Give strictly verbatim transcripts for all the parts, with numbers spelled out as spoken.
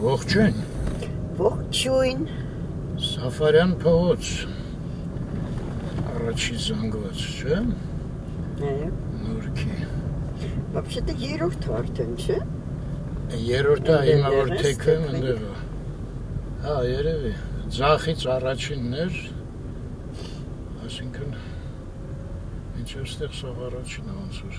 Ողջույն։ Ողջույն։ Սաֆարյան փողոց։ Առաջի զանգված, չէ՞։ Նորքի։ Вообще-то երրորդ արդեն, չէ՞։ Երրորդը հիմա որ թեքվեմ ընդեղ։ Հա, երևի։ Ձախից առաջինն էր։ Այսինքն ինչու ստեղ սա առաջինը ոնց որ։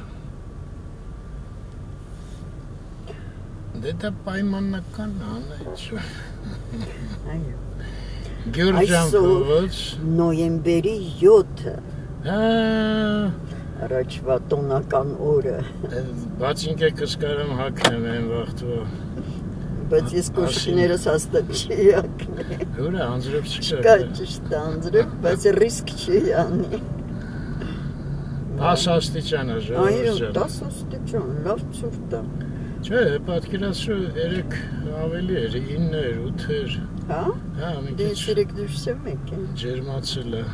Դե դա պայմանական անեց։ Այո։ Գյուրջան փողոց նոյեմբերի յոթը։ Հա, առաջվա տոնական օրը։ Բայց ինքս կարամ հագնեմ այն վաղտվա։ Բայց ես կոշիներս հաստատ չի հագնեմ։ Ուրա անձրև չկա։ Չկա ճիշտ անձրև, բայց ռիսկ չի անի։ Դաս աստիճանը ժողովուրդ։ Այո, դաս աստիճան, լավ ցուրտ է։ Չէ, պատկերացրու երեք ավելի էր, ինը էր, ութ էր։ Հա։ Հա, մի Դե քիչ երեք դուրս եմ եկել։ ջերմացել է։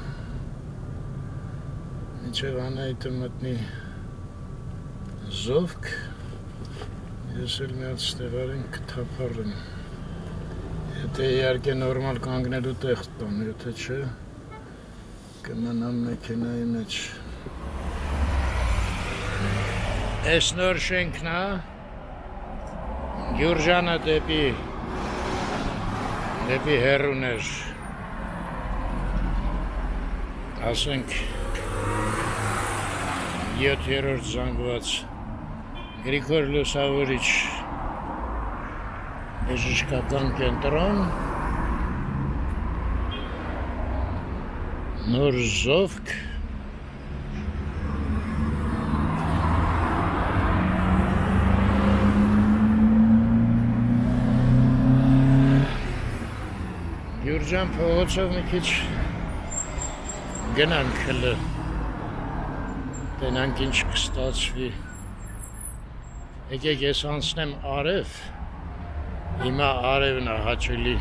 Մինչև Անահիտը մտնի Զովք, ես էլ մի հատ ստեղարին կթափառեմ։ Եթե իհարկե նորմալ կանգնելու տեղ տան, եթե չէ, կմնամ մեքենայի մեջ։ Էս նոր շենքն է, Գյուրջանը դեպի դեպի հեռուներ, ասենք յոթերորդ զանգված Գրիգոր Լուսավորիչ բժշկական կենտրոն, նոր Զովք, Գյուրջան փողոցով մի քիչ գնանք հլը, տենանք ինչ կստացվի, եկեք ես անցնեմ արև, հիմա արևն է հաճելի,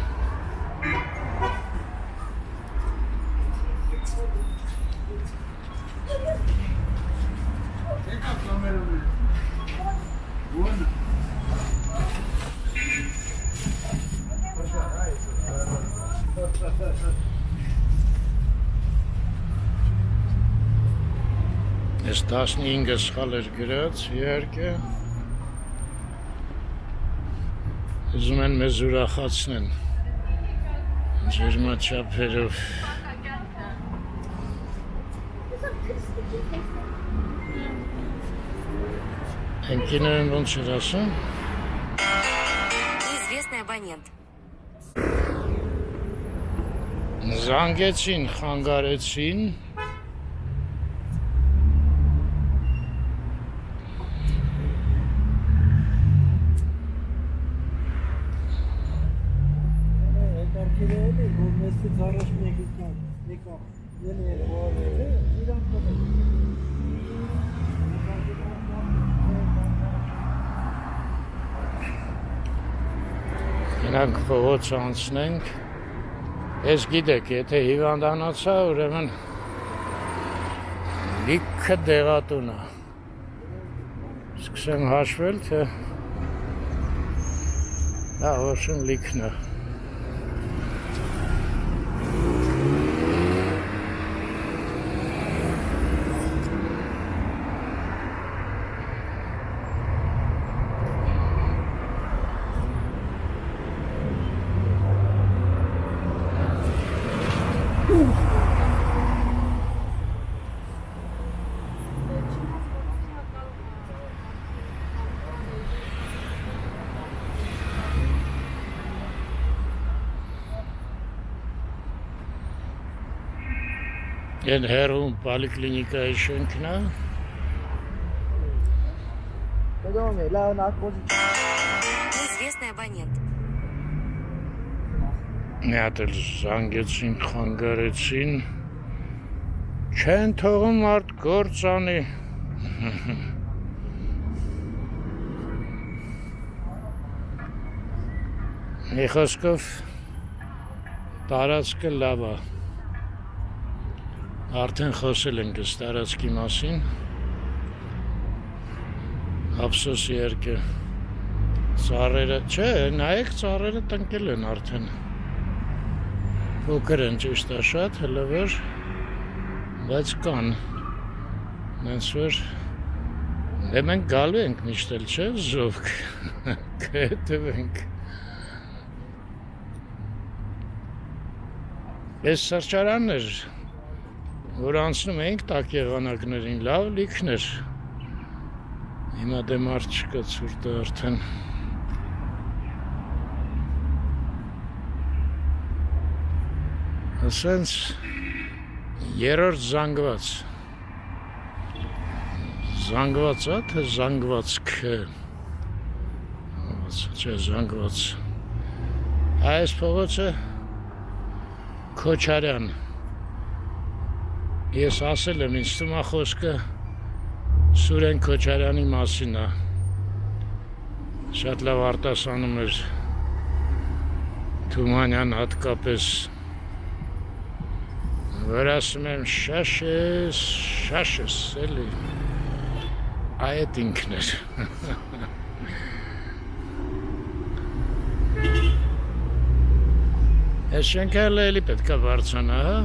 Ես տասնհինգը սխալ էր գրած, իհարկե, ուզում են մեզ ուրախացնեն, ջերմաչափերով։ Են կինոյն ոնց էր ասում։ Неизвестный абонент. Զանգեցին, խանգարեցին, Գնանք փողոց անցնենք, ես գիտեք, եթե հիվանդանացա, ուրեմն լիքը դեղատուն է, սկսեմ հաշվել, թե դա ոչմ լիքն է։ Են հեռում պոլիկլինիկայի շենքն է։ Неизвестный абонент. Մի հատ էլ զանգեցին, խանգարեցին, չեն թողում մարդ գործ անի։ Մի խոսքով տարածքը լավ է։ Արդեն խոսել ենք ըստ տարածքի մասին, ափսոս իհարկե Ծառերը, չէ, նայեք ծառերը տնկել են արդեն։ Փոքր են ճիշտ է շատ, հələ որ բայց կան։ Նենց որ դե մենք գալու ենք միշտ էլ, չէ, ժովք։ Կհետևենք։ Այս սրճարանն էր, որ անցնում էինք տաք եղանակներին, լավ լիքն էր։ Հիմա դե մարդ չկա ցուրտը արդեն։ Ասենց երրորդ զանգված։ Զանգված է, թե զանգվածք է։ Չէ, զանգված։ Այս փողոցը Քոչարյան։ Ես ասել եմ, ինձ թվում է խոսքը Սուրեն Քոչարյանի մասին է։ Շատ լավ արտասանում էր Թումանյան հատկապես։ Որ ասում եմ շաշես, շաշես, էլի։ Այդ ինքն էր։ Այս շենքը էլի պետք է բարձրանա, հա։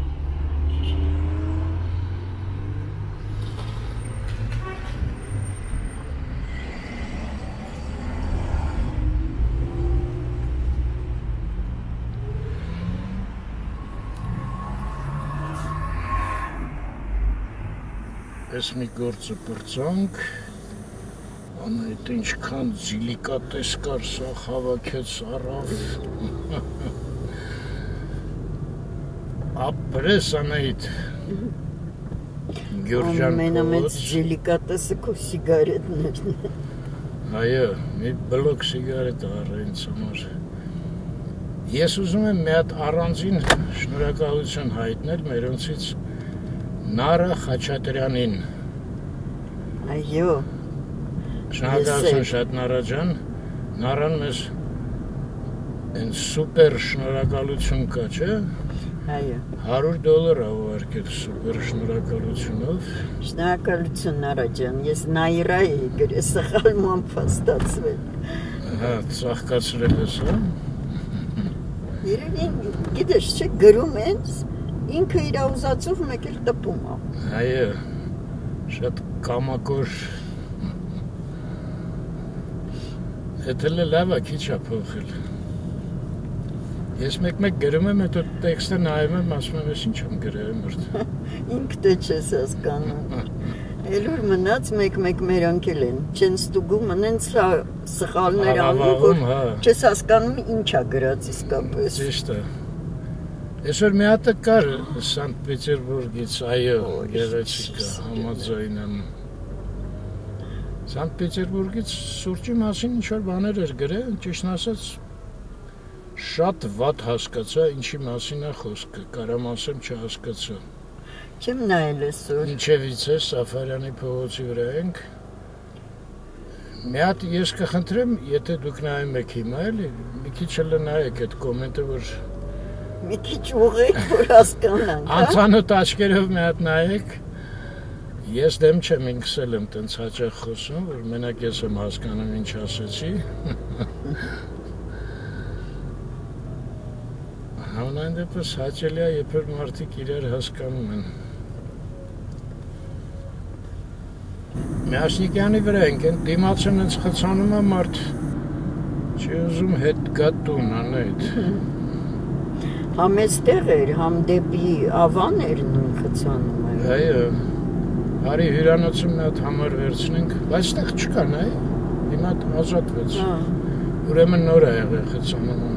Ես մի գործը պրծանք, անայդ ինչքան ձիլիկատես կար, սա հավաքեց առավ, ապրես անայդ, Գյուրջան ամենամեծ ձիլիկատեսը քո սիգարետներն է։ Այո, մի բլոկ սիգարետ առա ինձ համար։ Ես ուզում եմ մի հատ առանձին շնորհակալություն հայտնել մերոնցից Նարա Խաչատրյանին։ Այո։ Շնորհակալություն շատ Նարա ջան։ Նարան մեզ այն սուպեր շնորհակալություն կա, չէ։ Այո։ հարյուր դոլար ա ուղարկել սուպեր շնորհակալությունով։ Շնորհակալություն Նարա ջան, ես նայրայի գրե սխալման փաստացվել։ Հա, ծաղկացրել ես, հա։ Երևի գիտես, չէ, գրում ես ինքը իր ուզածով մեկ էլ տպում է։ Այո, շատ կամակոր։ Հետո լավ է, քիչ է փոխել։ Ես մեկ-մեկ գրում եմ, հետո տեքստը նայում եմ, ասում եմ, ես ինչ եմ գրել, մրդ։ Ինքդ է չես հասկանում։ Էլուր մնաց մեկ-մեկ մերանք էլ են, չեն ստուգում, նենց սխալներ անում, որ չես հասկանում ինչ է գրած իսկապես։ Ճիշտ է։ Այսօր մի հատ կար Սանտ Պետերբուրգից, այո, գեղեցիկ է, համաձայն եմ։ Սանտ Պետերբուրգից սուրճի մասին ինչ-որ բաներ էր գրել, ճիշտն ասած շատ վատ հասկացա ինչի մասին է խոսքը, կարամ ասեմ չհասկացա։ Չեմ նայել այսօր։ Ինչևից է Սաֆարյանի փողոցի վրա ենք։ Մի հատ ես կխնդրեմ, եթե դուք նայում եք հիմա, էլի, մի քիչ էլ նայեք այդ կոմենտը, որ մի քիչ ուղղեք, որ հասկանանք, հա։ Անծանոթ աչքերով մի հատ նայեք։ Ես դեմ չեմ, ինքս էլ եմ տենց հաճախ խոսում, որ մենակ ես եմ հասկանում ինչ ասեցի։ Համենայն դեպս հաճելի է, երբ որ մարդիկ իրար հասկանում են։ Միասնիկյանի վրա ենք, են դիմացն ինձ խցանում է մարդ, չի ուզում հետ գա տուն, անայդ։ Համ էստեղ էր, համ դեպի ավան էր նույն խցանում էր։ Այո, հարի հյուրանոցում մի հատ համար վերցնենք, բայց տեղ չկա, նայ, հիմա ազատվեց, ուրեմն նոր է եղել խցանումը։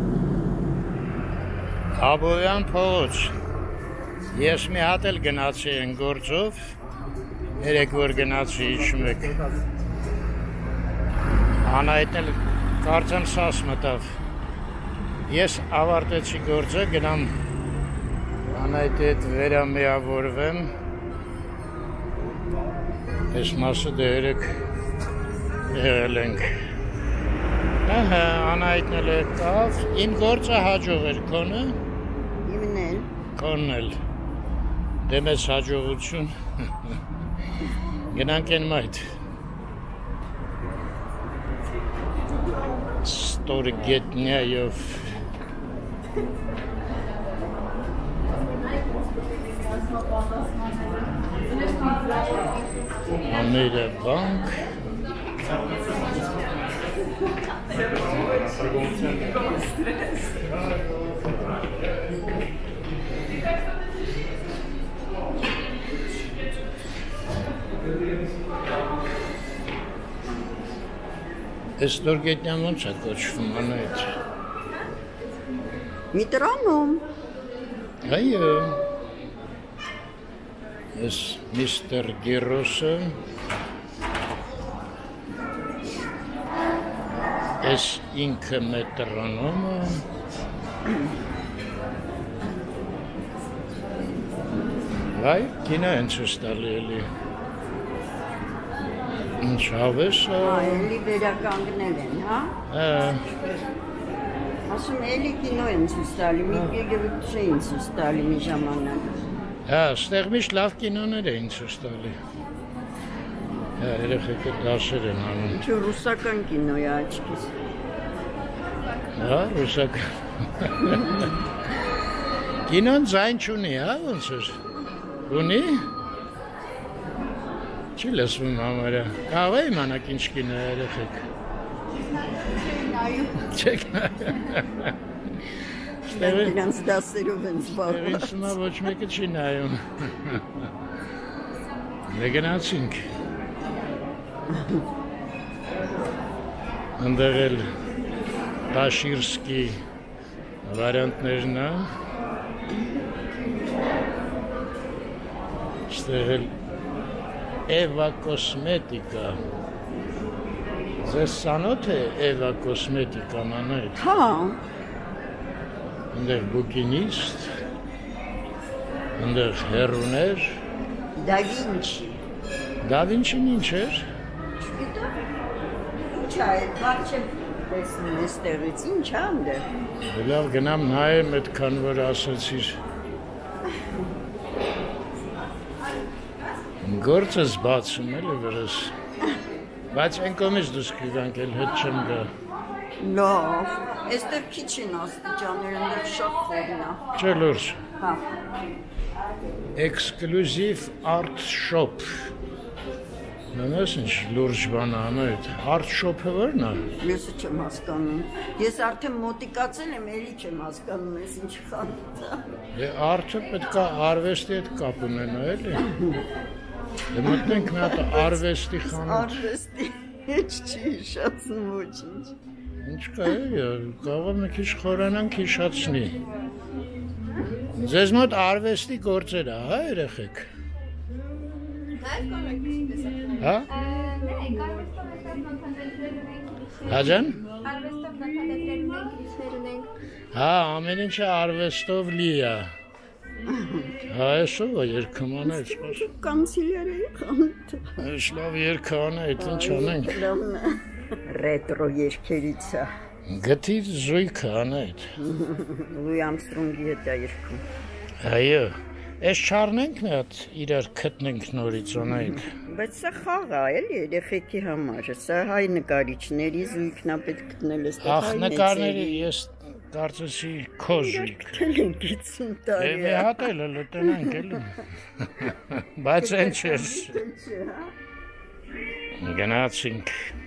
Աբովյան փողոց, ես մի հատ էլ գնացի են գործով, երեք որ գնացի իջում եք, անայտն էլ կարծեմ սաս մտավ, ես ավարտեցի գործը, գնամ անայտի հետ վերամիավորվեմ, ես մասը դերեք եղել ենք, անայտն էլ եկավ, իմ գործը հաջող էր կոնը, Իմն էլ, կոնն էլ, դե մեզ հաջողություն, գնանք են մայթ, ստորգետնյայով Ամերը բանկ Այս ստորգետնյան ոնց է կոչվում անայդ Միտրանում Այո Ես միստեր Գերոսը Ես ինքը մետրոնոմը Այ, կինա են ցույց տալի էլի Ինչ հավեսը Էլի վերականգնել են, հա Ասում էլի կինո են ցույց տալի, մի գեղեցիկ էին ցույց տալի մի ժամանակ Հա, ստեղ միշտ լավ կինոներ էին ցույց տալի Հա, երեխեքը դասեր են անում Ինչու ռուսական կինո է աչքիս Հա, ռուսական Կինոն ձայն չունի, հա, ոնց էր Ունի Չի լսվում համարյա Կարող է իմանաք ինչ կինո է երեխեք Չեք նայում Նրանց դասերով են զբաղված Ստեղինցումա ոչ մեկը չի նայում Նեգնացինք Ընդեղ էլ Տաշիրսկի վարյանտներն է Ստեղ էլ Էվա կոսմետիկա Ձեզ սանոթ է Էվա կոսմետիկա մանայդ Հա Ընդեղ բուկինիստ Ընդեղ հերուներ Da Vinci Da Vinci-ն ինչ էր Ինչ է, բաք չեմ տեսնում ես տեղից, ինչ է անդը Լավ գնամ նայեմ այդքան որ ասացիր Գործս բացում էլի վրս Բայց այն կոմից դուս կգանք էլ հետ չեմ գա Լավ, այստեղ քիչ են աստիճանները, այնտեղ շատ խորն է Չէ լուրջ Հա Exclusive Art Shop Ննես ինչ լուրջ բան անայդ Art Shop-ը որն է Եսը չեմ հասկանում Ես արդեն մոտիկացել եմ, էլի չեմ հասկանում ես ինչ խանութ է Art-ը պետք է արվեստի հետ կապ ունենա էլի Դե մտնենք մի հատ արվեստի խանութ Արվեստի Heç չի հիշացնում ոչինչ Ինչ կա է, կարող է մի քիչ խորանանք հիշացնի Ձեզ մոտ արվեստի գործեր է, հա երեխեք Հա? Հաջան? Արվեստով նախադետրեր ունենք, գրիչներ ունենք Հա, ամեն ինչը արվեստով լի է Հա, էսով է երկում անետ Կանցիլյարի խանութ Ես լավ երկը անետ, ինչ անենք Ռետրո երկերից է Գտիր զույգը անետ Լուի Ամստրոնգի հետ է երկում Այո, ես չարնենք մի հատ իրար կտնենք նորից անետ Բայց սա խաղ է, էլի երեխեքի համար Սա հայ նկարիչների զույգն է պետք գտնել Ախ, նկարների ես կարծեցի քո զույգ Գտել ենք հիսուն տարի Է մի հատ էլ էլ տնենք էլի Բայց են չես Գնացինք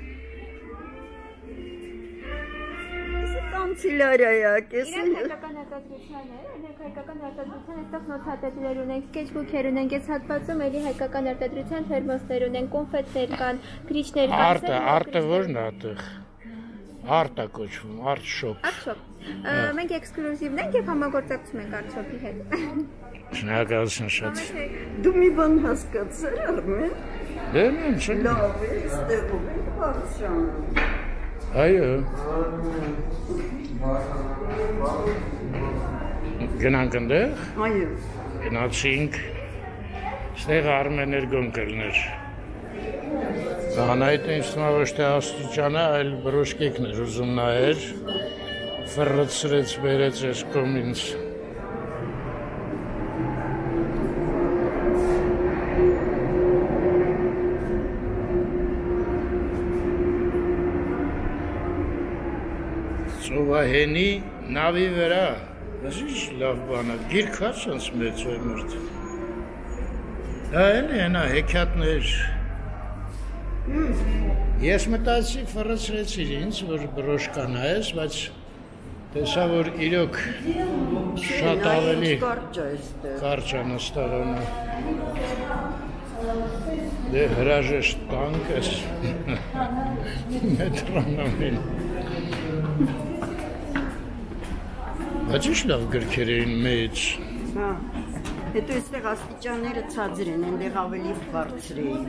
Կանցիլարիա, կես Իրենք հայկական արտադրության է, իրենք հայկական արտադրության այստեղ նոթատետներ ունենք, սկեչբուքեր ունենք, այս հատվածում էլի հայկական արտադրության թերմոսներ ունենք, կոնֆետներ կան, գրիչներ կան Արտը, արտը որն է ատեղ Արտը կոչվում, Art Shop Art-Shop Մենք էքսկլյուզիվն ենք և համագործակցում ենք Art-Shop-ի հետ Շնորհակալություն շատ Դու մի բան հասկացար Արմեն Դե նույն չէ Լավ է, ստեղում ենք բարձրանում Այո Գնանք ընդեղ Այո Գնացինք Ստեղ Արմեներ գոն կլներ Անայդ ինձ թվում է ոչ թե աստիճանը, այլ բրոշկեքն էր ուզում նայեր Ֆռցրեց բերեց այս կողմ ինձ հենի նավի վրա, ինչ լավ բան է, գիրք հա սենց մեծ օրմորդ։ Դա էլի հենա հեքյատներ։ Ես մտածի ֆռացրեցիր ինձ, որ բրոշկան այս, բայց տեսա, որ իրոք շատ ավելի կարճ է նստարանը։ Դե հրաժեշտ տանք ես մետրոնոմին։ Բայց ինչ լավ գրքեր էին մեծ։ Հա, հետո այստեղ աստիճանները ցածր են, այնտեղ ավելի բարձր էին։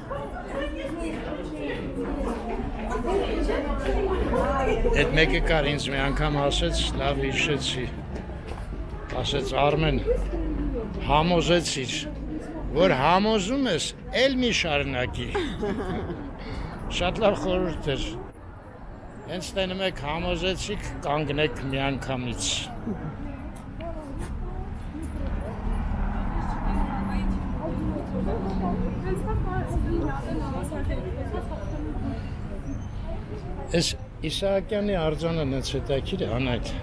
Այդ մեկը կար ինձ մի անգամ ասեց, լավ հիշեցի։ Ասեց Արմեն, համոզեցիր, որ համոզում ես, էլ մի շարունակի։ Շատ լավ խորհուրդ էր։ Հենց տենում եք համոզեցիք, կանգնեք մի անգամից։ Ես Իսահակյանի արձանը նենց հետաքրքիր է, Անայդ։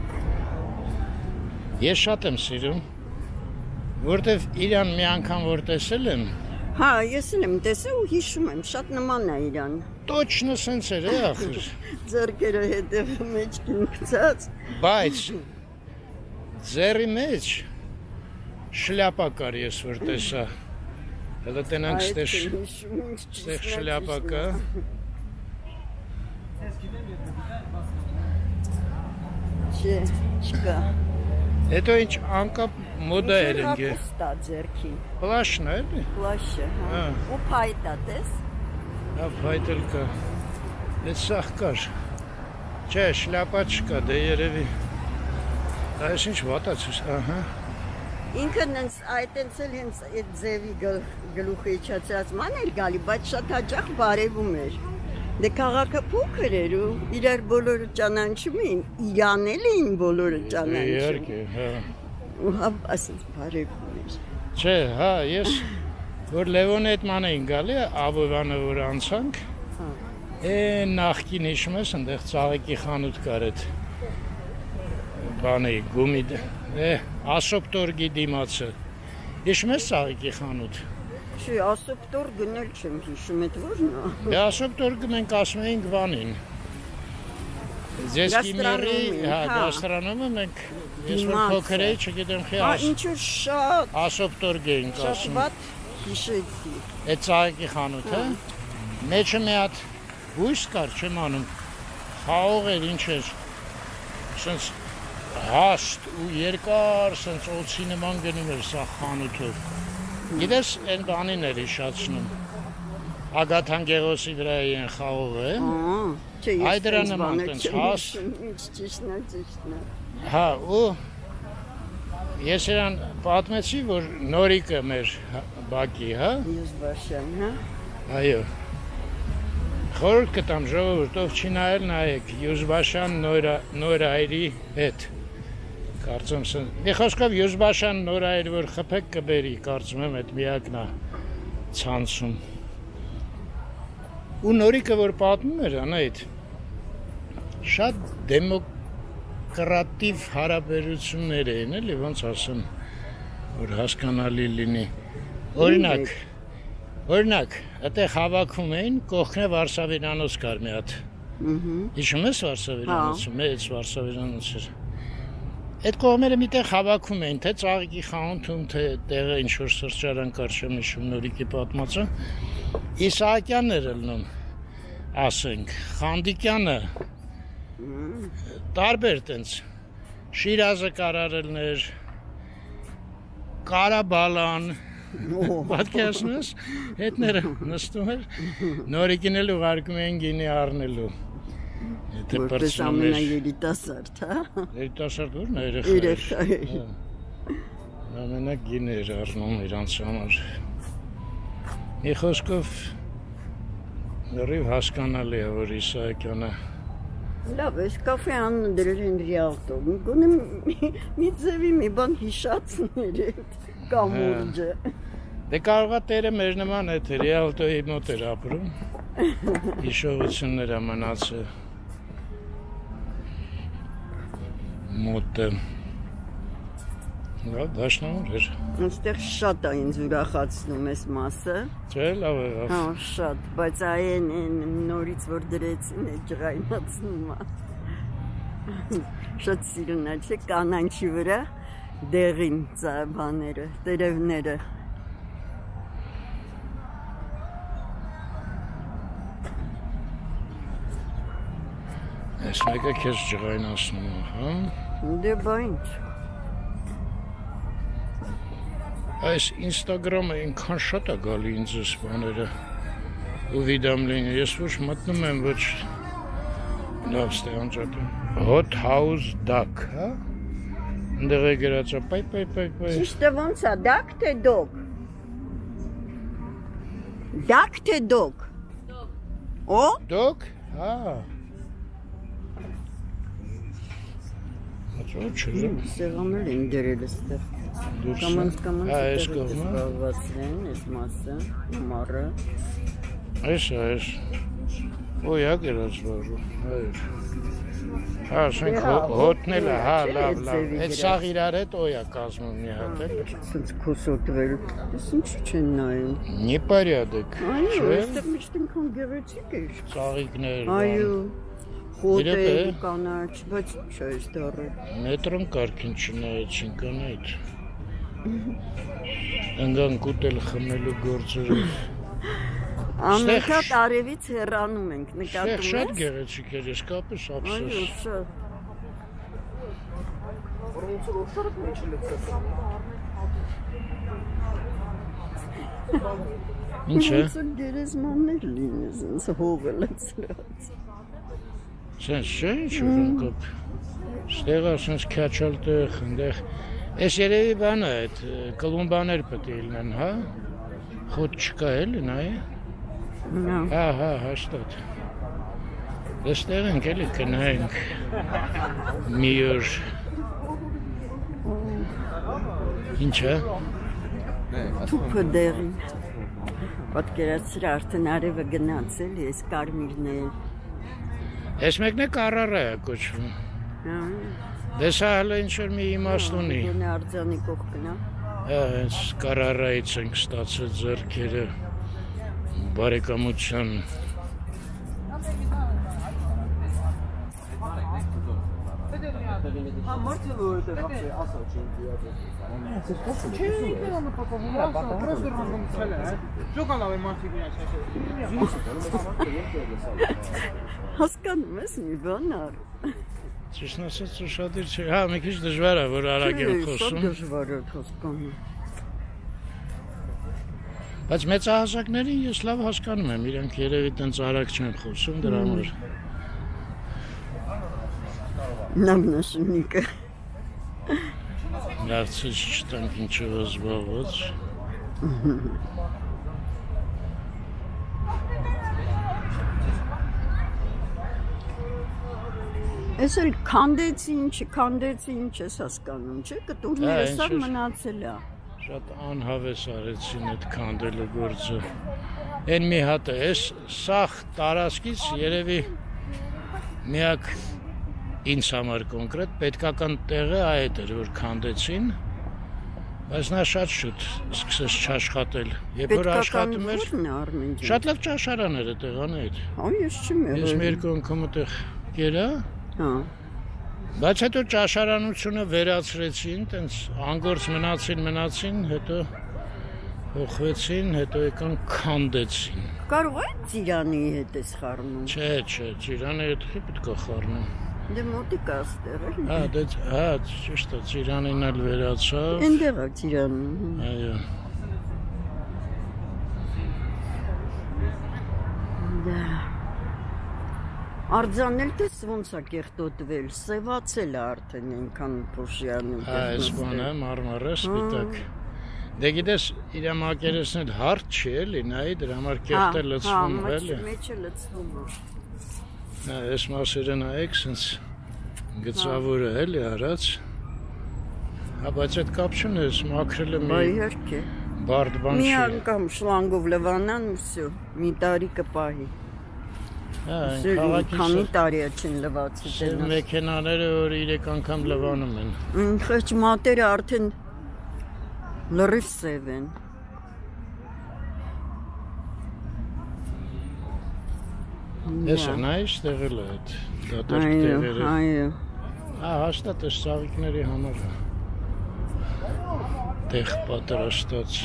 Ես շատ եմ սիրում, որտեվ իրան մի անգամ որ տեսել եմ։ Հա, ես էլ եմ տեսել ու հիշում եմ, շատ նման է իրան։ Точно սենց էր, է ախր։ Ձեռքերը հետևը մեջքին գցած։ Բայց ձեռի մեջ շլյապա կար ես որ տեսա։ Հələ տենանք ստեղ ստեղ շլյապա կա։ Չէ, չկա։ Հետո ինչ անկապ մոդա էր ընկե։ Ստա ձեռքի։ Պլաշն է, էլի։ Պլաշը, հա։ Ու փայտա, տես։ Հա, փայտել կա։ Այդ սաղ կար։ Չէ, շլյապա չկա, դե երևի։ Այս ինչ վատացուս, ահա։ Ինքը նենց այդ ընց էլ հենց այդ ձևի գլուխը իջացած ման էր գալի, բայց շատ հաճախ բարևում էր։ Դե քաղաքը փոքր էր ու իրար բոլորը ճանաչում էին, իրան էլ էին բոլորը ճանաչում։ Իհարկե, հա։ Ու հա, ասենց բարևում էր։ Չէ, հա, ես որ Լևոնի հետ ման էին գալի, Աբովյանը որ անցանք, է նախկին հիշում ես, այնտեղ ծաղիկի խանութ կար այդ բանի գումի, է Ասոպտորգի դիմացը։ Հիշում ես ծաղիկի խանութ։ Չի, Ասոպտոր գնել չեմ հիշում, այդ ո՞րն է։ Դե Ասոպտորգը մենք ասում էինք Վանին։ Ձեսկիմերի, հա, գաստրոնոմը մենք ես որ փոքր էի, չգիտեմ խի ասում։ Հա, ինչ որ շատ Ասոպտորգ էինք ասում։ Շատ վատ հիշեցի։ Այդ ծաղիկի խանութը, մեջը մի հատ հույս կար, չեմ անում, խաղող էր, ինչ էր, սենց հաստ ու երկար, սենց օծի նման գնում էր սա խանութով։ Գիտես, այն բանին էր հիշացնում, Ագաթան Գեղոսի վրա էին խաղողը, այ դրա նման տենց հաստ։ Ինչ ճիշտն է, ճիշտն է։ Հա, ու ես իրան պատմեցի, որ նորիկը մեր բակի, հա։ Յուզբաշյան, հա։ Այո։ Խորհուրդ կտամ ժողովուրդ, ով չի նայել, նայեք, Յուզբաշյան Նորայրի հետ։ Կարծում եմ, մի խոսքով Յուզբաշյան Նորայր, որ խփեք կբերի, կարծում եմ, այդ միակն է ցանցում։ Ու նորիկը, որ պատմում էր, Անայդ, շատ դեմոկրատիվ հարաբերություններ էին, էլի, ոնց ասեմ, որ հասկանալի լինի։ Օրինակ, օրինակ, այդտեղ հավաքում էին, կողքն է Վարշավիրանոց կար մի հատ։ Հիշում ես Վարշավիրանոցը, մեծ Վարշավիրանոց էր։ Այդ կողմերը միտեղ հավաքում էին, թե ծաղիկի խանութում, թե տեղը ինչ-որ սրճարան կար, չեմ հիշում նորիկի պատմածը։ Իսահակյանն էր ելնում, ասենք, Խանդիկյանը, տարբեր տենց, Շիրազը կարարելներ, Կարաբալան, պատկերացնում ես, հետները նստում էր, նորիկին էլ ուղարկում էին գինի առնելու։ Որպես ամենաերիտասարդ, հա։ Երիտասարդ ո՞րն է երեխա։ Երեխա է։ Ամենագին էր առնում իրանց համար։ Մի խոսքով լրիվ հասկանալի է, որ Իսահակյանը։ Լավ, այս կաֆեանը դրել են Ռիալտո։ Գոնե մի ձևի մի բան հիշացներ այդ կամուրջը։ Դե կարողա տերը մեր նման է, թե Ռիալտոյի մոտ էր ապրում։ Հիշողություններ է մնացել։ մոտ է։ Լավ, դաշնամուր էր։ Այստեղ շատ է ինձ ուրախացնում այս մասը։ Չէ, լավ եղավ։ Հա, շատ, բայց այն նորից որ դրեցին, է ջղայնացնում է։ Շատ սիրուն է, չէ, կանանչի վրա դեղին բաները, տերևները։ Այս մեկը քեզ ջղայնացնում է, հա։ Դե բա ինչ։ Այս Instagram-ը ինքան շատ է գալի ինձ այս բաները уведомления։ Ես ոչ մտնում եմ, ոչ լավ Ստեփան ջան։ Hot house duck, հա։ Այնտեղ է գրած է պայ պայ պայ պայ։ Ճիշտը ոնց է, duck թե dog։ Duck թե dog։ Օ։ Dog, հա։ Ո՞չ չէ։ Սեղանել են դրել այստեղ։ Կամանց կամանց այս կողմը զբաղվածն են, այս մասը, մառը։ Այս այս։ Ոյա գրած բաժու։ Այս։ Հա, շենք հոտնելը, հա, լավ, լավ։ Այդ սաղ իրար հետ օյա կազմում մի հատ էլ։ Սենց քոսոտվել։ Ես ինչի չեն նայում։ Непорядок։ Այո, այստեղ միշտ ինքան գեղեցիկ է։ Ծաղիկներ։ Այո։ Խոտեր, կանաչ, բայց ինչ է այս դառը։ Մետրոն կարգին չնայեցինք ան այդ։ Ընգան կուտել խմելու գործերով։ Ամենքատ արևից հեռանում ենք, նկատում ես։ Շատ գեղեցիկ էր, ես կապես ափսոս։ Այո, շատ։ Ինչ է։ Ոնց որ գերեզմաններ լինի, սենց հողը լցրած։ Սենց չէ, ինչ որ ընկոպ։ Ստեղա սենց քյաչալ տեղ, ընդեղ։ Ես երևի բան է, այդ կլումբաներ պետք է լինեն, հա։ Խոտ չկա էլի, նայ։ Հա, հա, հաստատ։ Դստեղ ենք էլի կնայենք մի օր։ Ինչ է։ Թուփը դեղին։ Պատկերացրու արդեն արևը գնաց էլի, այս կարմիրներ։ Այս մեկն է կարառա է կոչվում։ Հա։ Դե սա հələ ինչ-որ մի իմաստ ունի։ Գոնե արձանի կողքն է։ Հա, հենց կարառայից ենք ստացել ձեռքերը բարեկամության։ Ha, martı böyle de kapıyı asla çünkü. Çünkü onu papavular da просто рандом целя. Çok alavay martı günü Հասկանում ես մի բան ար։ Ճիշտ ասած շատ չէ։ Հա, մի քիչ դժվար է, որ արագ եմ խոսում։ Շատ դժվար է հասկանում։ Բայց մեծահասակներին ես լավ հասկանում եմ, իրենք երևի տենց արագ չեն խոսում դրա համար։ Նամնաշնիկը։ Լավցից չտանք ինչով զբաղված։ Ես էլ քանդեցի ինչ, քանդեցի ինչ ես հասկանում, չէ՞, կտուրները սա մնացել է։ Շատ անհավես արեցին այդ քանդելու գործը։ Այն մի հատ է, այս սաղ տարածքից երևի միակ ինձ համար կոնկրետ պետքական տեղը այդ էր, որ քանդեցին, բայց նա շատ շուտ սկսեց չաշխատել։ Երբ որ աշխատում էր, շատ լավ ճաշարան էր այդտեղ անեիդ։ Այ ես չեմ եղել։ Ես մի երկու անգամ այդտեղ կերա։ Հա։ Բայց հետո ճաշարանությունը վերացրեցին, տենց անգործ մնացին, մնացին, հետո փոխվեցին, հետո եկան քանդեցին։ Կարող է ծիրանի հետ էս խառնում։ Չէ, չէ, ծիրանի հետ չի պետք է խառնում։ Դե մոտիկ է ստեղ էլի։ Հա, դե, հա, ճիշտ է, ծիրանին էլ վերացավ։ Այնտեղ է ծիրանը։ Այո։ Դա Արձանել դες ոնց է կեղտոտվել, սևացել է արդեն այնքան փոշյանը։ Հա, այս բանը մարմարը սպիտակ։ Դե գիտես, իր մակերեսն էլ հարթ չի էլի, նայի դրա համար կեղտը լցվում է էլի։ Հա, մեջը լցվում է։ Հա, այս մասերը նայեք, սենց գծավոր է էլի արած։ Հա, բայց այդ կապ չունի, ես մաքրել եմ Բայ իհարկե։ բարդ բան չի։ Մի անգամ շլանգով լվանան ու վсё, մի տարի կպահի։ Հա, Քանի տարի է չեն լվացի դենաս։ Մեքենաները որ երեք անգամ լվանում են։ Խեղճ մատերը արդեն լրիվ սև են։ Ես նայ ստեղել է այդ դատարկ տեղերը։ Այո։ Հա, հաստատ է ծաղիկների համար է։ Տեղ պատրաստած։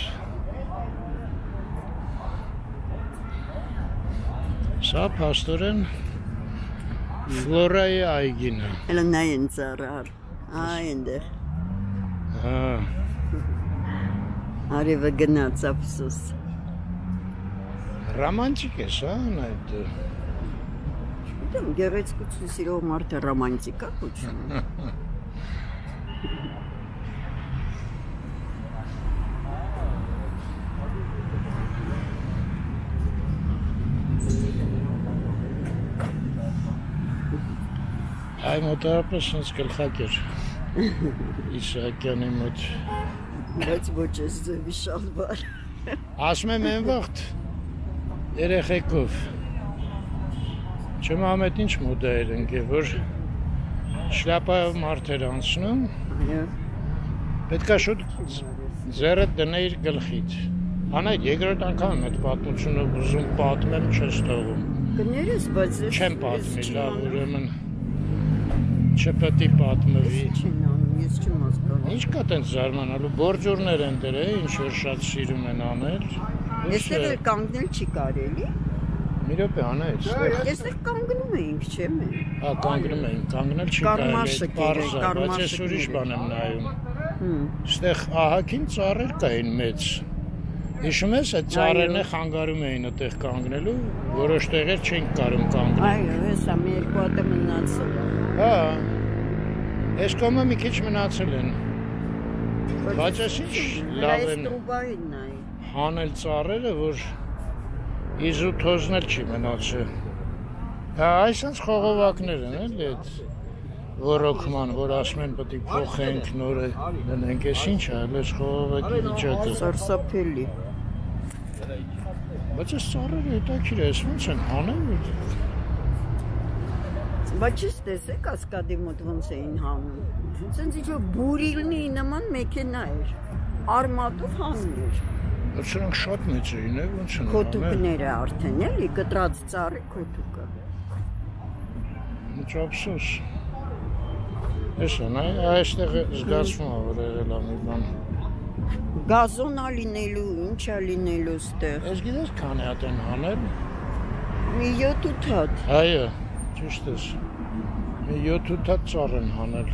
Սա փաստորեն Ֆլորայի այգին է։ Հələ նա են ծառար։ Այ այնտեղ։ Հա։ Արևը գնաց ափսոս։ Ռոմանտիկ է սա, այդ։ Դեմ գեղեցկություն սիրող մարդը ռոմանտիկ է կոչվում։ Այ մոտարապես ինձ գլխակ էր Իսահակյանի մոտ։ Բայց ոչ ես ձևի շալվար։ Ասում եմ այն վաղտ երեխեքով չեմ ամետ ինչ մոդայր ընկե, որ շլապայով մարդ էր անցնում, պետք է շուտ ձեռդ դնեիր գլխիդ։ Անայդ երկրորդ անգամ այդ պատմությունը ուզում պատմեմ չես թողում։ Կներես, բայց ես չեմ պատմի, լավ ուրեմն չպետք է պատմվի։ Ես չեմ հասկանում։ Ինչ կա տենց զարմանալու, բորջուրներ են դրել, ինչ որ շատ սիրում են անել։ Եստեղ էլ կանգնել չի կարելի։ Մի րոպե անա այստեղ։ Եստեղ կանգնում էինք, չէ՞ մե։ Հա, կանգնում էինք, կանգնել չի կարելի, պարզ է, բայց ես ուրիշ բան եմ նայում։ Այստեղ ահագին ծառեր կային մեծ։ Հիշում ես, այդ ծառերն է խանգարում էին այդտեղ կանգնելու, որոշ տեղեր չենք կարում կանգնել։ Այո, հեսա մի երկու հատ մնացել։ Հա։ Այս կողմը մի քիչ մնացել են։ Բայց ես ինչ լավ են հանել ծառերը, որ իզութոզն էլ չի մնացել։ Հա, այսինքն խողովակներ են էլի այդ ոռոգման, որ ասում են պետք է փոխենք նորը դնենք, ես ինչ է, այս խողովակի վիճակը։ Սարսափելի։ Բայց այս ծառերը հետաքրքիր է, ոնց են հանել։ Բայց ես տեսեք կասկադի մոտ ոնց էին հանում։ Սենց ինչ որ բուրիլնի նման մեքենա էր։ Արմատով հանում էր։ Բայց սրանք շատ մեծ էին, է, ոնց են հանում։ Քոթուկները արդեն էլի կտրած ծառի քոթուկը։ Ինչ ափսոս։ Էսա, նայ, այստեղ զգացվում է, որ եղել է մի բան։ Գազոն է լինելու, ինչ է լինելու ստեղ։ Ես գիտես քանի հատ են հանել։ Մի յոթ-ութ հատ։ Այո, ճիշտ ես։ Մի յոթ-ութ հատ ծառ են հանել։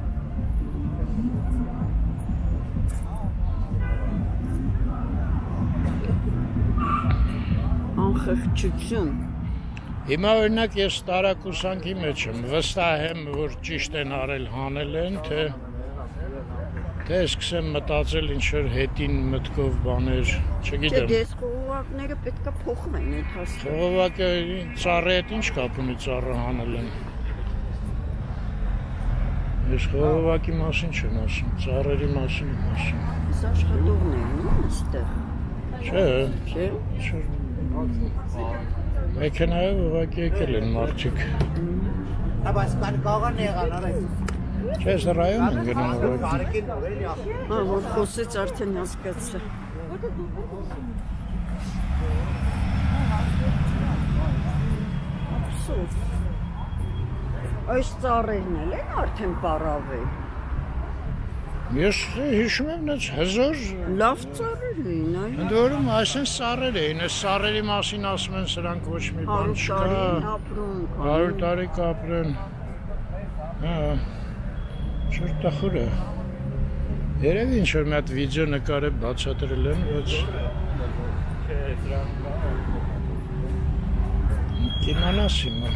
Անխղճություն։ Հիմա օրինակ ես տարակուսանքի մեջ եմ, վստահ եմ, որ ճիշտ են արել հանել են, թե թե սկսեմ մտածել ինչ-որ հետին մտքով բաներ, չգիտեմ։ Չէ, ես խողովակները պետք է փոխվեն այդ հաստատ։ Խողովակը ծառի հետ ինչ կապ ունի, ծառը հանել են։ Ես խողովակի մասին չեմ ասում, ծառերի մասին եմ ասում։ Այս աշխատողներն են այստեղ։ Չէ։ Չէ։ Չէ։ Մեքենայով ուղղակի եկել են մարդիկ։ Բայց կան կաղան եղան արեք։ Չէ, ես ռայոն եմ գնում ուղղակի։ Հա, որ խոսեց արդեն հասկացա։ Ափսոս։ Այս ծառերն էլ են արդեն պարավել։ Ես հիշում եմ նենց հզոր Լավ ծառեր էին, այո։ Ընդ որում այսպես ծառեր էին, այս ծառերի մասին ասում են սրանք ոչ մի բան չկա։ հարյուր տարի կապրեն։ Հա։ Շուրտախոր է։ Երևի ինչ-որ մի հատ վիդեո նկարել բացատրել են, բայց կիմանաս հիմա։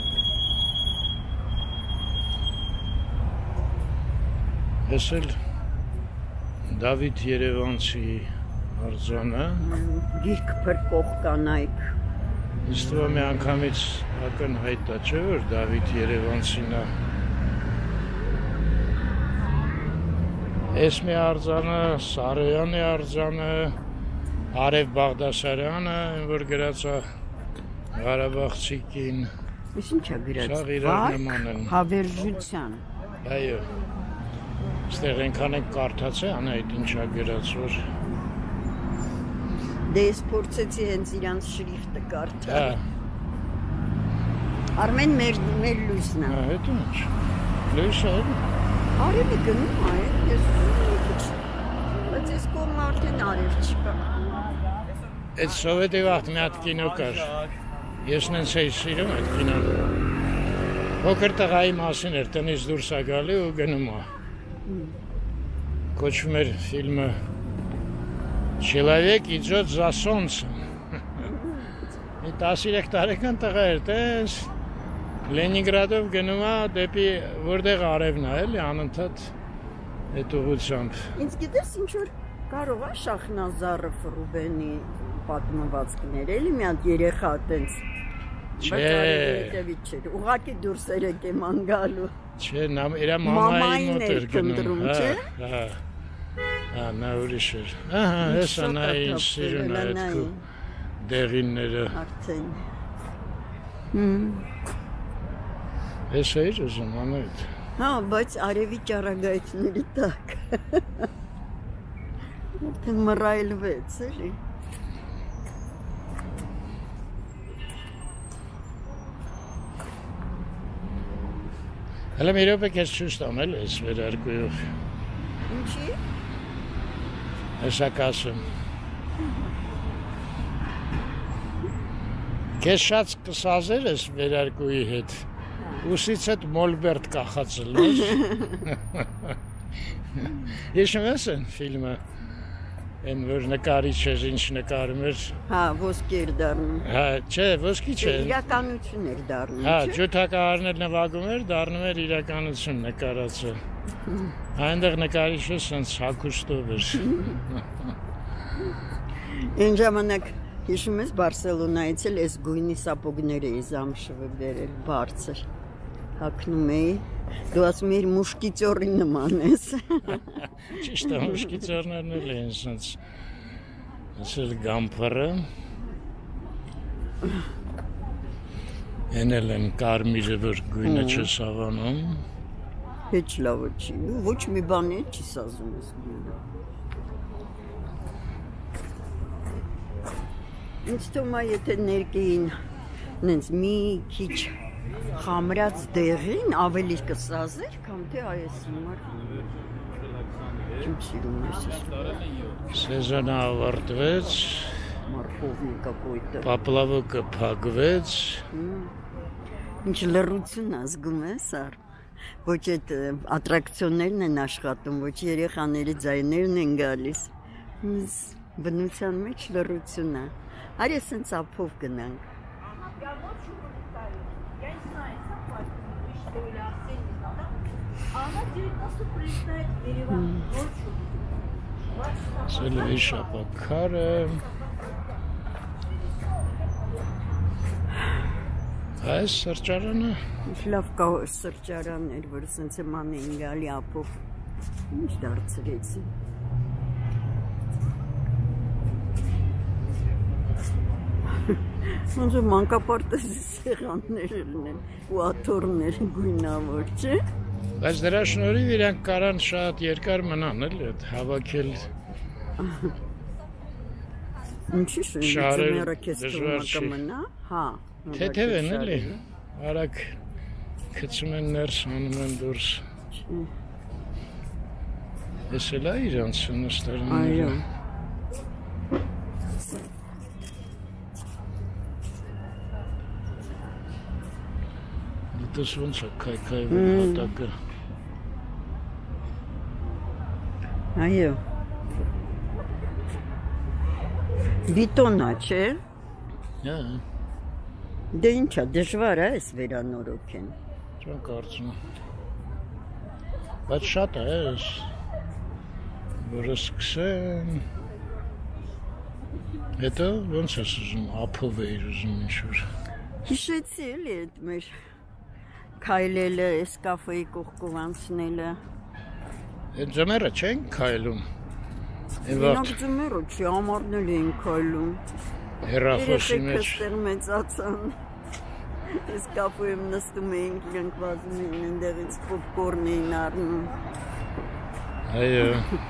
Ես էլ Դավիթ Երևանցի արձանը Գիրք փրկող կանայք։ Ինձ թվում է մի անգամից ակնհայտ է, չէ՞ որ Դավիթ Երևանցին է։ Էս մի արձանը, Սարոյանի արձանը, Արև Բաղդասարյանը, որ գրած է Ղարաբաղցիկին։ Իսկ ինչ է գրած։ Սա իրար նման են։ Հավերժության։ Այո։ Ստեղ ենքան եք կարդացե, անա այդ ինչա գրած որ։ Դե ես փորձեցի հենց իրանց շրիֆտը կարդալ։ Հա։ Արմեն մեր մեր լույսն է։ Հա, հետո ինչ։ Լույսը։ Արևի գնում է, ես բայց ես կողմ արդեն արև չկա։ Այդ սովետի վաղտ մի հատ կինո կար։ Ես նենց էի սիրում այդ կինոն։ Փոքր տղայի մասին էր, տնից դուրս է գալի ու գնում է։ Կոչվում էր ֆիլմը Человек идет за солнцем։ Մի տասներեք տարեկան տղա էր, տես Լենինգրադով գնում է դեպի որտեղ արևն է, էլի անընդհատ այդ ուղղությամբ։ Ինձ գիտես ինչ որ կարող է Շախնազարով Ռուբենի պատմվածքներ, էլի մի հատ երեխա տենց։ Չէ։ Հետևից չէր, ուղղակի դուրս երեք եմ անգալու։ Չէ, իր մամայի մոտ էր գնում, չէ։ Հա։ Հա, նա ուրիշ էր։ Ահա, հեսա նա ինչ սիրուն է այդ քու դեղինները։ Արդեն։ Հմ։ Ես էի ուզում անայդ։ Հա, բայց արևի ճառագայթների տակ։ Արդեն մռայլվեց, էլի։ Հələ մի րոպե քեզ ցույց տամ էլ էս վերարկուով։ Ինչի։ Հեսա կասեմ։ Քեզ շատ կսազեր ես վերարկուի հետ։ Ուսից հետ մոլբերտ կախացել, նո՞ր։ Հիշում ես են ֆիլմը, են որ նկարիչ էր, ինչ նկարում էր։ Հա, ոսկի էր դառնում։ Հա, չէ, ոսկի չէ։ Իրականություն էր դառնում, Հա, ջութակահարն էլ նվագում էր, դառնում էր իրականություն նկարածը։ Այնտեղ նկարիչը սենց հագուստով էր։ Այն ժամանակ հիշում ես Բարսելոնայից էլ այս գույնի սապոգներ էի զամշվը բերել բարձր։ Հագնում էի, դու ասում էիր մուշկիցորի նման ես։ Ճիշտ է, մուշկիցորներն էլ են սենց ասել գամփարը։ Են էլ են կարմիրը, որ գույնը չես հավանում։ Հեչ լավը չի, ոչ մի բան է չի սազում ես գույնը։ Ինձ թվում է, եթե ներկեին նենց մի քիչ խամրած դեղին ավելի կսազեր, կամ թե այս հիմար Չեմ սիրում ես ես Սեզոնը ավարտվեց, Մարխովնի կակոյտը պապլավոկը փակվեց։ Ինչ լռություն ազգում ես ար Ոչ այդ ատրակցիոններն են աշխատում, ոչ երեխաների ձայներն են գալիս Բնության մեջ լռություն է Արի սենց ապով գնանք Սելվի շապակարը Այս սրճարանը Լավ կա սրճարան էր, որ սենց էման էին գալի ապով Ինչ դարձրեցի Ոնց է մանկապարտեզի սեղաններն են ու աթոռներ գույնավոր, չէ? Բայց դրա շնորհիվ իրանք կարան շատ երկար մնան էլ այդ հավաքել Ինչի՞ շնորհիվ քեզ թվում կմնա, հա Թեթև են էլի, արագ գցում են ներս, անում են դուրս Ես էլ է իրանց նստարանները Այո Դες ոնց է քայքայվում հատակը Այո Բիտոնա, չէ? Հա Դե ինչա, դժվար է այս վերանորոգեն Չեմ կարծում Բայց շատ է ես Որը սկսեն Հետո ոնց ես ուզում, ափով էիր ուզում ինչ-որ Հիշեցի էլի այդ մեր քայլելը, այս կաֆեի կողքով անցնելը Այդ ձմերը չեն քայլում Ինակ ձմերը չի, ամառն էլ էին քայլում Հերախոսի մեջ։ Երեխեքստեր մեծացան։ Ես կապու եմ նստում էինք, իրենք վազում էին ընդեղից պոպկորն էին առնում։ Այո։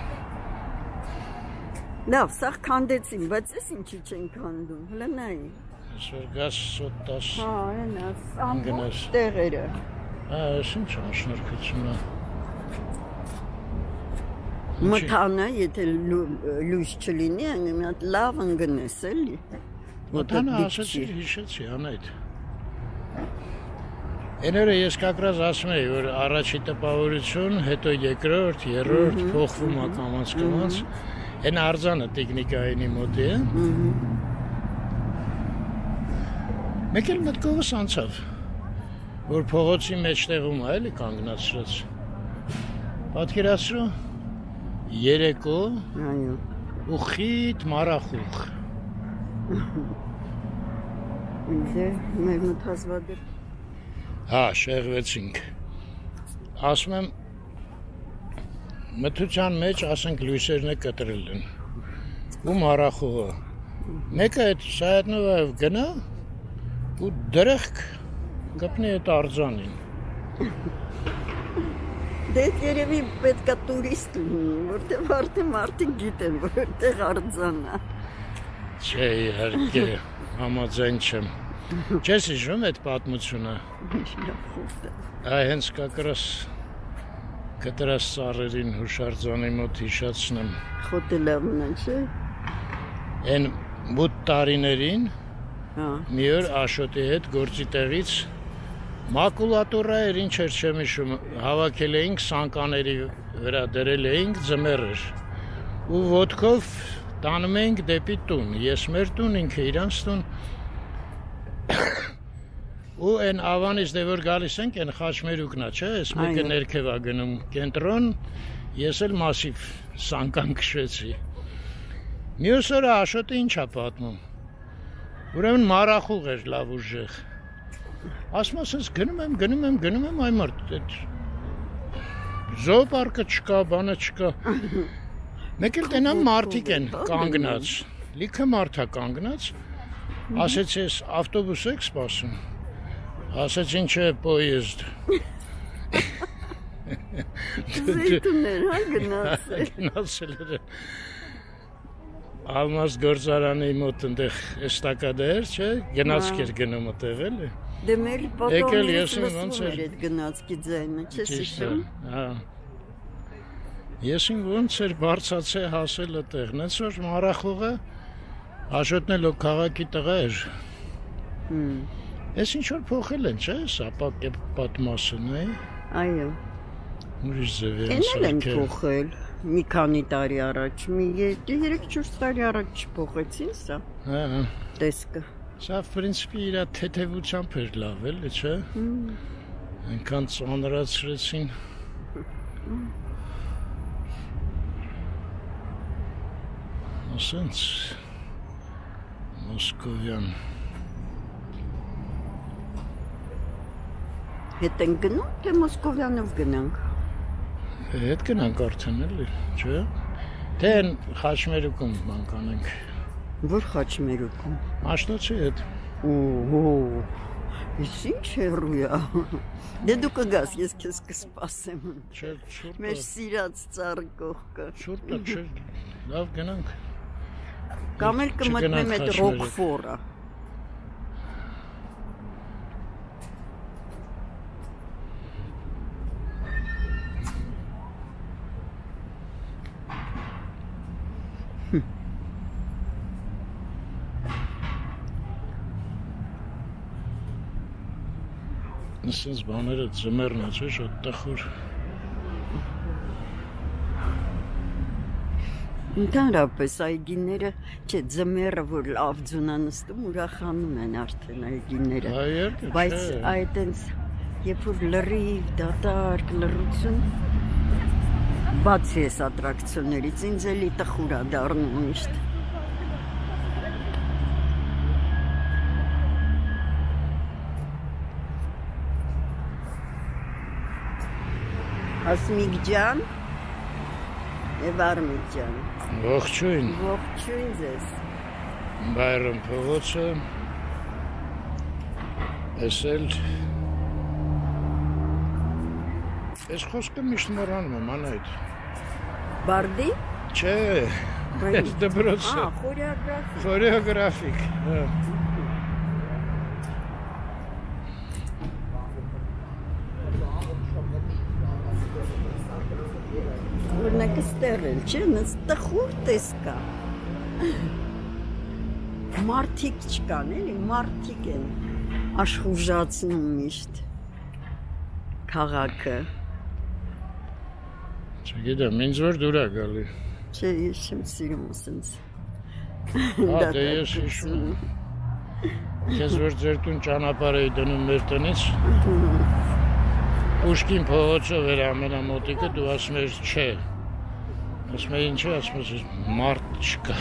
Լավ, սաղ քանդեցին, բայց ես ինչի չեն քանդում, հլը նայի։ Այսօր գազ սոտ տաս։ Հա, այնաս, ամբողջ տեղերը։ Հա, ես ինչ անշնորհքություն է։ Մթանը, եթե լույս չլինի, մի հատ լավ ընկնես էլի։ Մթանը ասացի, հիշեցի, անայդ։ Էները ես կակրած ասում էի, որ առաջի տպավորություն, հետո երկրորդ, երրորդ, փոխվում է կամաց-կամաց, են արձանը տեխնիկայինի մոտ է։ Մեկ էլ մտքովս անցավ, որ փողոցի մեջտեղում է էլի կանգնացրած։ Պատկերացրու, երեկո ու խիտ մարախուղ։ Ինձ է մեր մտազվադր։ Հա, շեղվեցինք։ Ասում եմ, մթության մեջ, ասենք, լույսերն է կտրել են։ Ու մարախուղը։ Մեկը այդ Սայատնովայով գնա ու դրեղք կպնի այդ արձանին։ Դե երևի պետքա տուրիստ ունի, որտեղ արդեն մարդիկ գիտեն, որտեղ արձանա։ Չէ, իհարկե, համաձայն չեմ։ Չես հիշում այդ պատմությունը։ Այ հենց կակրաս կտրած ծառերին հուշարձանի մոտ հիշացնեմ։ Խոտելավն է, չէ։ Են մութ տարիներին մի օր Աշոտի հետ գործի տեղից մակուլատուրա էր, ինչ էր չեմ հիշում, հավաքել էինք սանկաների վրա դրել էինք ձմեռեր ու ոտքով տանում էինք դեպի տուն, ես մեր տուն, ինքը իրանց տուն ու են ավանից դե որ գալիս ենք, են խաչմերուկնա, չէ, ես մեկը ներքև ա գնում կենտրոն, ես էլ մասիվ սանկան քշեցի։ Մյուս օրը Աշոտը ինչ ա պատմում, ուրեմն մարախուղ էր լավ ուժեղ։ Ասում ասես գնում եմ, գնում եմ, գնում եմ այ մարդ, զոոպարկը չկա, բանը չկա։ Մեկ էլ տենամ մարդիկ են կանգնած, լիքը մարդ ա կանգնած, ասեց ես ավտոբուս եք սպասում, ասեց ինչ է պոյեզդ։ Զեյտուներ, հա գնացել։ Գնացել էր։ Ալմազ գործարանի մոտ ընդեղ էստակադեր, չէ, գնացք էր գնում ըտեղ էլի։ Դե մեր պատողներից լսվում էր այդ գնացքի ձայնը, չես հիշում։ Ես ինձ ոնց էր բարձացե հասել ըտեղ, նենց որ մարախուղը Աշոտն էլ քաղաքի տղա էր։ Ես ինչ որ փոխել են, չէ, սապակ է պատմասն է։ Այո։ Ուրիշ ձև են Էնել են փոխել մի քանի տարի առաջ, մի երեք-չորս տարի առաջ չփոխեցին սա։ Հա։ Տեսքը։ Սա պրինցիպի իր թեթևությամբ էր լավ էլի, չէ։ Այնքան ծանրացրեցին։ Ասենց Մոսկովյան։ Հետ են գնում, թե Մոսկովյանով գնանք։ Հետ գնանք արդեն էլի, չէ։ Թե խաչմերուկում բան կանենք։ Որ խաչմերուկում։ Աշտոցի հետ։ Օհո։ Ես ինչ հեռու է։ Դե դու կգաս, ես քեզ կսպասեմ։ Չէ, շուրջ։ Մեր սիրած ծառի կողքը։ Շուրջ, չէ։ Լավ գնանք։ Կամ էլ կմտնեմ այդ Ռոկֆորը։ Ասենց բաները ձմեռն է, չէ, շատ տխուր։ Ընդհանրապես այգիները, չէ, ձմեռը որ լավ ձուն նստում, ուրախանում են արդեն այգիները։ Բայց այդ այնց երբ որ լրիվ, դատարկ, լռություն, բացի էս ատրակցիոններից, ինձ էլի տխուր ա դառնում միշտ։ Ասմիկ ջան եւ Արմիկ ջան։ Ողջույն։ Ողջույն ձեզ։ Բայրամ փողոցը Էսել Ես խոսքը միշտ մոռանում եմ անայդ Բարդի? Չէ Ես դպրոցը Ա, խորեոգրաֆիկ Խորեոգրաֆիկ հա Օրինակը ստեղել, չէ, նստխուր տես կա Մարդիկ չկան, էլի, մարդիկ են աշխուժացնում միշտ քաղաքը Չգիտեմ, ինձ որ դուր է գալի Չէ, ես չեմ սիրում ասենց Հա, դե ես հիշում Քեզ որ ձեր տուն ճանապարհ էի դնում մեր տնից Պուշկին փողոցով էր ամենամոտիկը, դու ասում ես չէ Ասում եմ ինչ է, ասում եմ մարդ չկա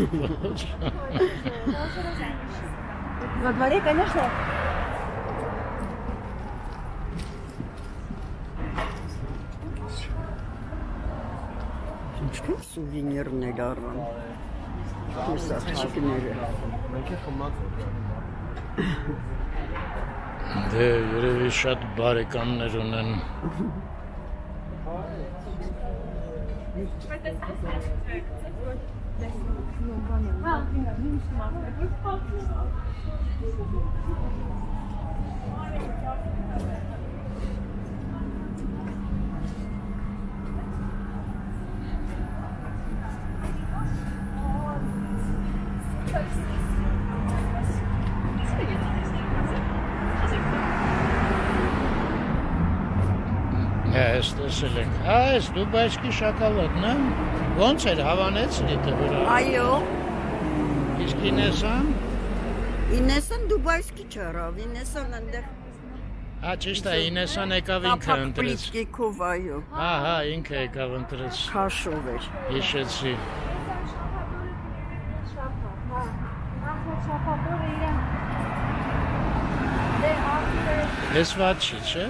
Во дворе, конечно. Ինչքան սուվինիրներ առան Ես աղջիկները Մենք է խմած Դե երևի շատ բարեկամներ ունեն Ես տեսել ենք, այս դուբայսկի շակալատն է, ոնց էր հավանեցրի դվրա Այո Իսկ ինեսան Ինեսան դուբայսկի չարավ, ինեսան ընդեղ Հա ճիշտ է, ինեսան եկավ ինքը ընտրեց Պլիտկեքով, այո Հա, հա, ինքը եկավ ընտրեց Քաշով էր Հիշեցի Ես վատ չի, չէ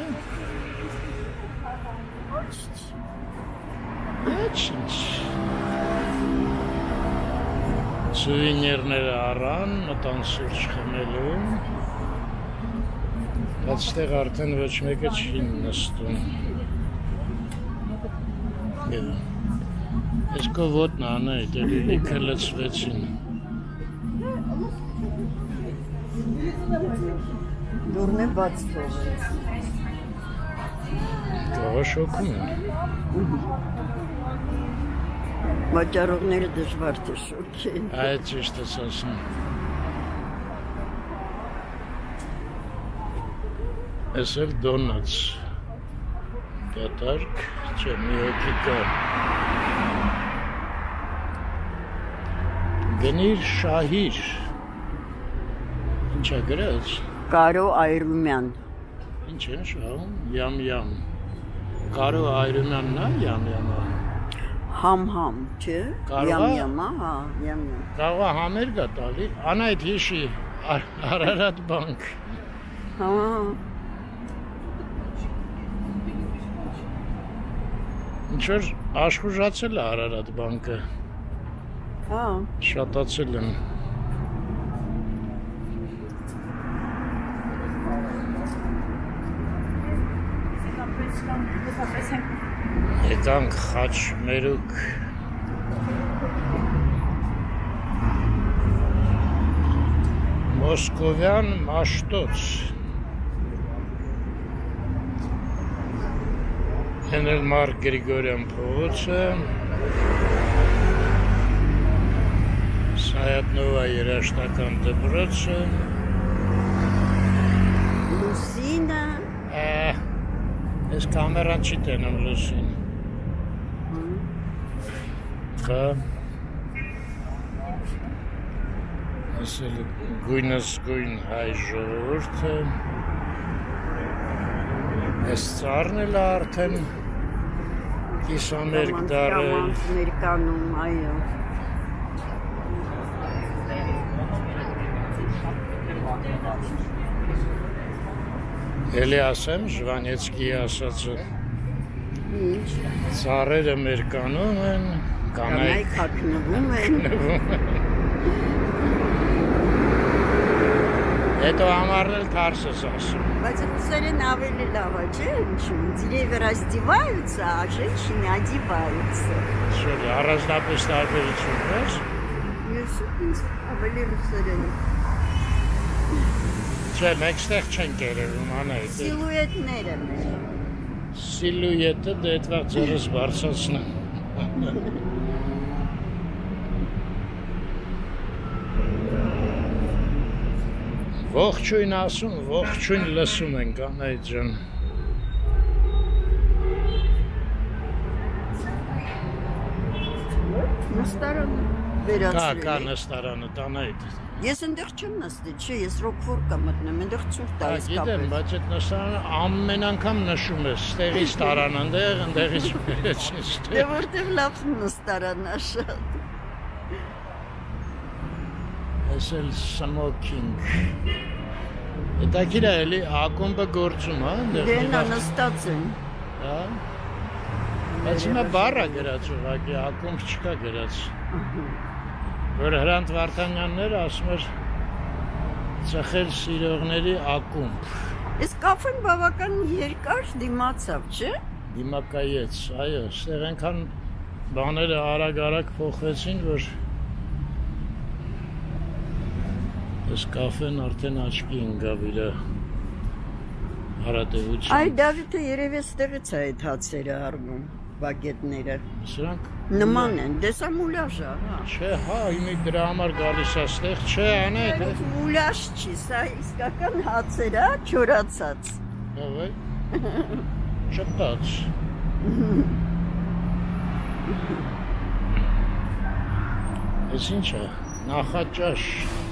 Ինչ Սուվինիրները առան, մտան սուրճ խմելու Բայց ստեղ արդեն ոչ մեկը չի նստում Ես կո ոտնա անայ, դեպի լիքը լծվեցին Դուրն է բաց թողեց Կաղա շոքում են Վաճառողները դժվար թե շոքեն Այդ ճիշտ ես ասում Ես էլ դոնաց Դատարկ Չէ մի հոգի կա Գնիր շահիր Ինչ է գրած Կարո Այրումյան Ինչ են շահում Յամ-յամ Կարո Այրումյանն է յամ-յամը Համ-համ, չէ Յամ-յամա, հա, յամ-յամ Կաղա համերգա տալի Անայդ հիշի Արարատ բանկ Հա Ինչ-որ աշխուժացել է Արարատ բանկը Հա Շատացել են Եկանք խաչմերուկ Մոսկովյան մաշտոց Հենել Մարկ Գրիգորյան փողոցը Սայատնովա երաշտական դպրոցը Լուսինը Ես կամերան չի տենում լուսին Հա Ասել գույնս գույն հայ ժողովուրդը Ես ծառն էլ արդեն կիսամերկ դարել Ամերիկանում, այո Էլի ասեմ Ժվանեցկի ասացը Ինչ Ծառերը մեր կանում են Կանայք հագնվում են Հետո համարել թարս ես ասում։ Բայց ռուսերեն ավելի լավ է, չէ՞, ինչու՞։ Деревья раздеваются, а женщины одеваются։ Շուտ, առանձնապես տարբերություն կես։ Ես ինձ ավելի ռուսերեն։ Չէ, մեկստեղ չեն կերևում, անայդ։ Սիլուետները մեր։ Սիլուետը դետվաղ ձերս բարձացնեմ։ Ողջույն ասում, ողջույն լսում ենք, անայդ ջան։ Նստարանը Կա, վերացրել կա է։ նստարանը, տանայդ։ Ես ընդեղ չեմ նստի, չէ, ես ռոքֆոր կամ մտնեմ, ընդեղ ցուրտ է Գիտեմ, իսկապես։ բայց այդ նստարանը ամեն անգամ նշում ես, ստեղից տարան ընդեղ, ընդեղից վերեցին Դե ստեղ։ որտեղ լավ նստարանն է շատ։ Ես էլ սմոքինգ։ Հետաքրքիր է էլի ակումբը գործում, հա, ընդեղ։ Դե նա նստած են։ Հա։ Բայց հիմա բառ է գրած ուղղակի, ակումբ չկա գրած։ Որ Հրանտ Վարդանյանները ասում էր ծխել սիրողների ակումբ։ Այս կաֆեն բավական երկար դիմացավ, չէ՞։ Դիմակայեց, այո, ստեղ այնքան բաները արագ-արագ փոխվեցին, որ այս կաֆեն արդեն աչքի ընկավ իր հարատևություն։ Այ Դավիթը երևի ստեղից է այդ հացերը առնում, բագետները։ Սրանք Նման են, դեսա մուլաժ է, հա։ Չէ, հա, իմի դրա համար գալիս է ստեղ, չէ, անեդ։ Բայց մուլաժ չի, սա իսկական հացեր է, չորացած։ Հավայ։ Չտած։ Ես ինչ է, նախաճաշ։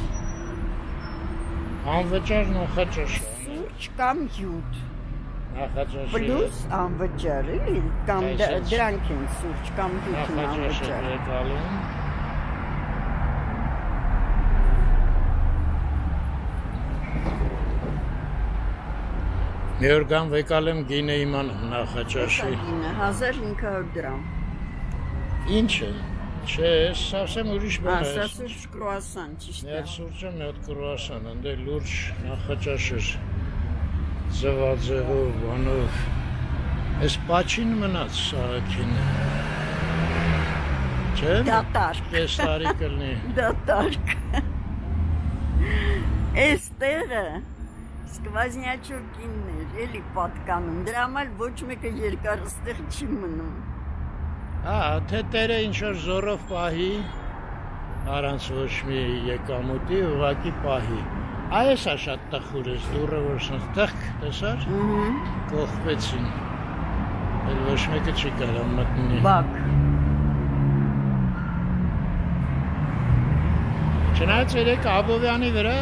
Անվճար նախաճաշ է։ Սուրճ կամ հյութ։ Նախաճաշ։ Պլյուս անվճար, էլի, կամ Այս դ- այս- դրանք են սուրճ կամ հյութն Նախաճաշ է անվճար։ եկալում։ Մի օր կամ վեկալ եմ գինը իմանում նախաճաշի։ Գինը հազար հինգ հարյուր դրամ։ Ինչ է։ Չէ, սասեմ ուրիշ բան է։ Ասա սուրճ կրուասան, ճիշտ Մի է։ հատ սուրճը, մի հատ կրուասան, ընդե լուրջ նախաճաշ էր։ Ձվաձևով, բանով։ Այս պաչին մնաց Սահակին։ Չէ՞։ Դատարկ։ Կես տարի կլնի։ Դատարկ։ Էստերը սկվազնյաչոկինն էր, էլի պատկանում, դրա համար ոչ մեկը երկար ստեղ չի մնում։ Հա, թե տերը ինչ-որ զորով պահի, առանց ոչ մի եկամուտի, ուղղակի պահի։ Այս է շատ տխուր ես, դուրը որ սնց տղք, տեսար, կողպեցին, էլ ոչ մեկը չի կարա մտնի։ Բակ։ Չնայած երեք Աբովյանի վրա,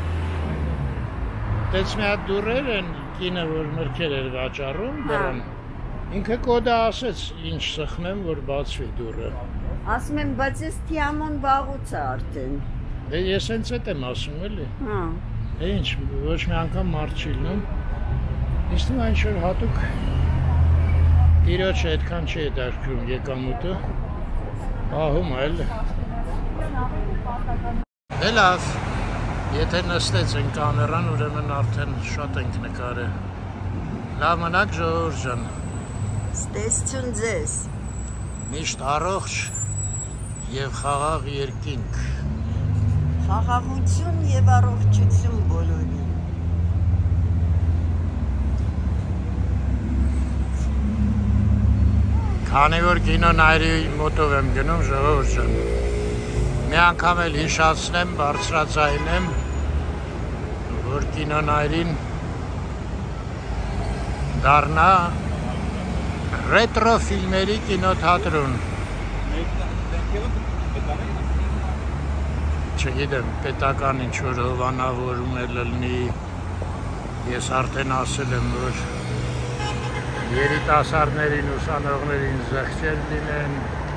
տեց մի հատ դուրեր են, կինը որ մրգեր էր վաճառում, դրան, ինքը կոդը ասեց, ինչ սխմեմ, որ բացվի դուրը։ Ասում եմ, բայց ես թիամոն բաղուց է արդեն։ Դե ես հենց էդ եմ ասում, էլի։ Հա։ Է ինչ, ոչ մի անգամ մարդ չի լինում։ Իսկ նա ինչ-որ հատուկ տիրոջը այդքան չի հետաքրքրում եկամուտը, պահում է, էլի։ Դե լավ, եթե նստեց են կամերան, ուրեմն արդեն շատ ենք նկարել։ Լավ մնաք ժողովուրդ ջան։ Ստեսություն ձեզ։ Միշտ առողջ եւ խաղաղ երկինք։ Խաղաղություն եւ առողջություն բոլորին։ Քանի որ կինո նայրի մոտով եմ գնում, ժողովուրդ ջան, մի անգամ էլ հիշացնեմ, բարձրաձայնեմ, որ կինո նայրին դառնա ռետրո ֆիլմերի կինոթատրոն։ Չգիտեմ, պետական ինչ-որ հովանավորում է լինի, ես արդեն ասել եմ, որ երիտասարդներին, ուսանողներին զեղչեր լինեն,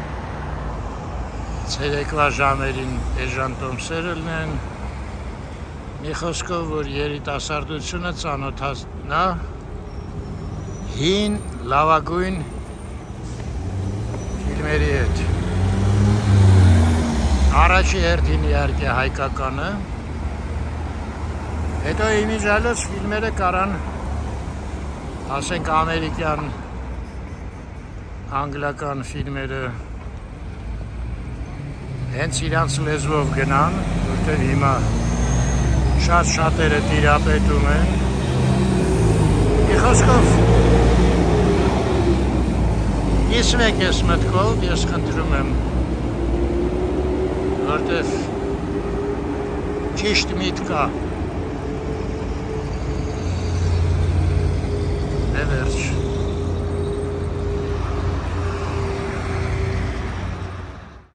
ցերեկվա ժամերին էժան տոմսերը լինեն, մի խոսքով, որ երիտասարդությունը ծանոթանա հին, լավագույն ֆիլմերի հետ։ Առաջի հերթին իհարկե հայկականը, Հետո իմիջալոց ֆիլմերը կարան, ասենք ամերիկյան, անգլական ֆիլմերը հենց իրանց լեզվով գնան, որտեղ հիմա շատ շատերը տիրապետում են։ Մի խոսքով Իսվեք ես մտքով, ես խնդրում եմ, որտեղ ճիշտ միտք կա։ Է վերջ։